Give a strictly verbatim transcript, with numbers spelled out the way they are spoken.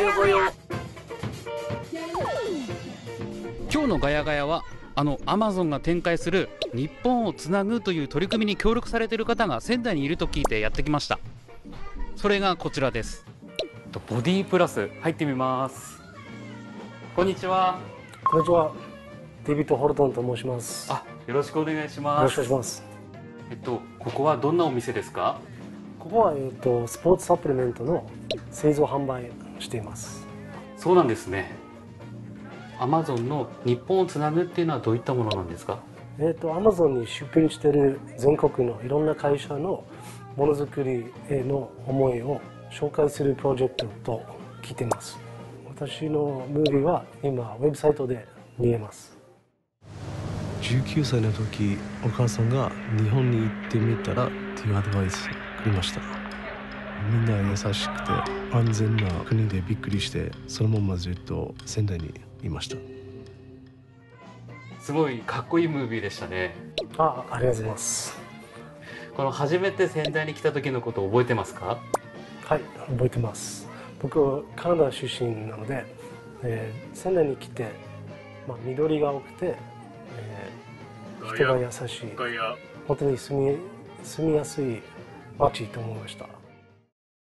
今日のガヤガヤはあのアマゾンが展開する日本をつなぐという取り組みに協力されている方が仙台にいると聞いてやってきました。それがこちらです。ボディプラス入ってみます。こんにちは。 こんにちは。デイビッド・ホルトンと申します。 あ、よろしくお願いします。 よろしくお願いします。 えっとここはどんなお店ですか？ ここはえっとスポーツサプリメントの製造販売しています。 そうなんですね。アマゾンの日本をつなぐっていうのはどういったものなんですか？ えっとアマゾンに出品している全国のいろんな会社のものづくりへの思いを紹介するプロジェクトと聞いています。私のムービーは今ウェブサイトで見えます。 じゅうきゅうさいの時、お母さんが日本に行ってみたらっていうアドバイスくれました。みんな優しくて安全な国でびっくりして、そのままずっと仙台にいました。 すごいかっこいいムービーでしたね。 あ、ありがとうございます。 この初めて仙台に来た時のことを覚えてますか？ はい、覚えてます。僕はカナダ出身なので、えー、仙台に来て、まあ、緑が多くて、えー、人が優しい、本当に住み、住みやすい街と思いました。